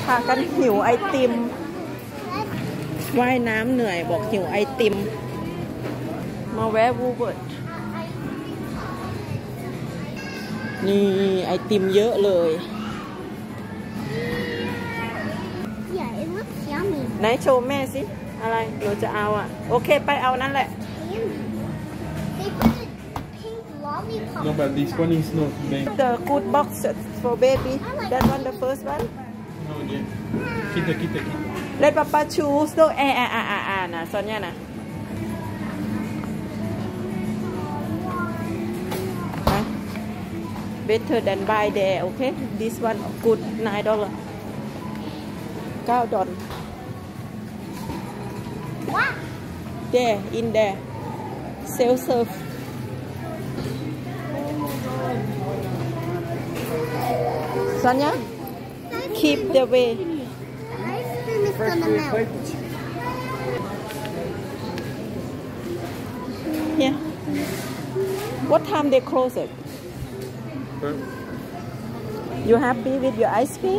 พากันหิวไอติมว่ายน้ำเหนื่อยบอกหิวไอติมมาแวะวูเวิร์ดนี่ไอติมเยอะเลยไหนโชว์แม่สิอะไรเราจะเอาอ่ะโอเคไปเอานั่นแหละ No, but this one is not big. The good box for baby. That one, the first one. No, yeah. Kita. Let Papa choose. No, nah, Sonia nah. Better than buy there, okay? This one good $9. $9. What? There, in there. Self-serve. Sonia, keep the way. The ice cream is gonna melt. Here. What time they close it? You happy with your ice cream?